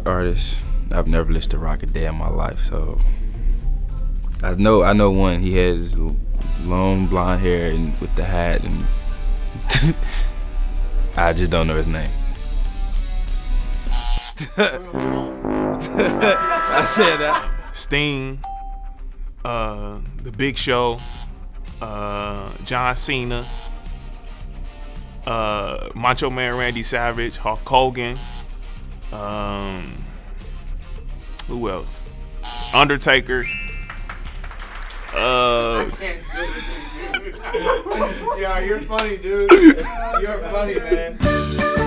artists. I've never listened to rock a day in my life, so I know one. He has long blonde hair and with the hat, and I just don't know his name. I said that. Sting, The Big Show, John Cena, Macho Man Randy Savage, Hulk Hogan, who else? Undertaker. I can't do it, dude. Yeah, you're funny, dude. You're funny, man.